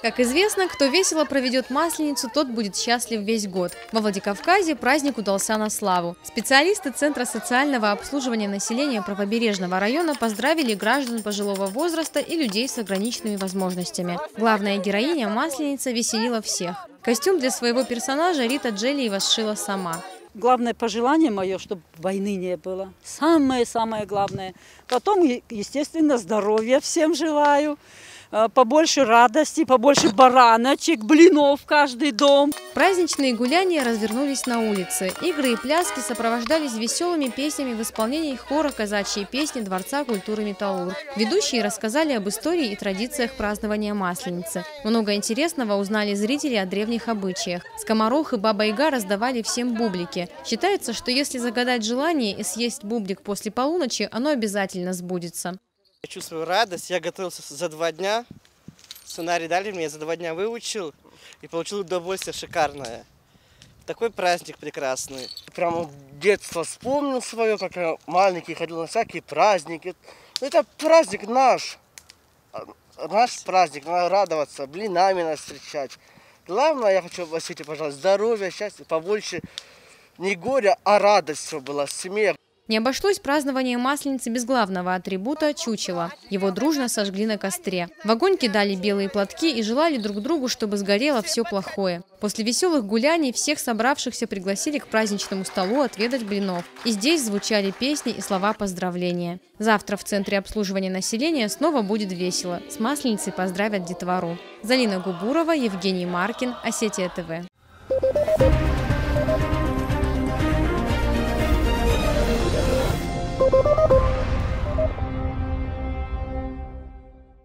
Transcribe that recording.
Как известно, кто весело проведет Масленицу, тот будет счастлив весь год. Во Владикавказе праздник удался на славу. Специалисты Центра социального обслуживания населения Правобережного района поздравили граждан пожилого возраста и людей с ограниченными возможностями. Главная героиня Масленица веселила всех. Костюм для своего персонажа Рита Джелиева сшила сама. Главное пожелание мое, чтобы войны не было. Самое-самое главное. Потом, естественно, здоровья всем желаю. Побольше радости, побольше бараночек, блинов в каждый дом. Праздничные гуляния развернулись на улице. Игры и пляски сопровождались веселыми песнями в исполнении хора «Казачьи песни» Дворца культуры «Металлург». Ведущие рассказали об истории и традициях празднования Масленицы. Много интересного узнали зрители о древних обычаях. Скоморох и Баба-Яга раздавали всем бублики. Считается, что если загадать желание и съесть бублик после полуночи, оно обязательно сбудется. Я чувствую радость. Я готовился за 2 дня. Сценарий дали мне, я за 2 дня выучил и получил удовольствие шикарное. Такой праздник прекрасный. Прямо детство вспомнил свое, как я маленький ходил на всякие праздники. Это праздник наш. Наш праздник, надо радоваться, блинами надо встречать. Главное, я хочу в свете, пожалуйста, здоровья, счастья, побольше не горя, а радость, чтобы была, смех. Не обошлось празднование Масленицы без главного атрибута – чучела. Его дружно сожгли на костре. В огонь кидали белые платки и желали друг другу, чтобы сгорело все плохое. После веселых гуляний всех собравшихся пригласили к праздничному столу отведать блинов. И здесь звучали песни и слова поздравления. Завтра в Центре обслуживания населения снова будет весело. С Масленицей поздравят детвору. Залина Губурова, Евгений Маркин, Осетия ТВ.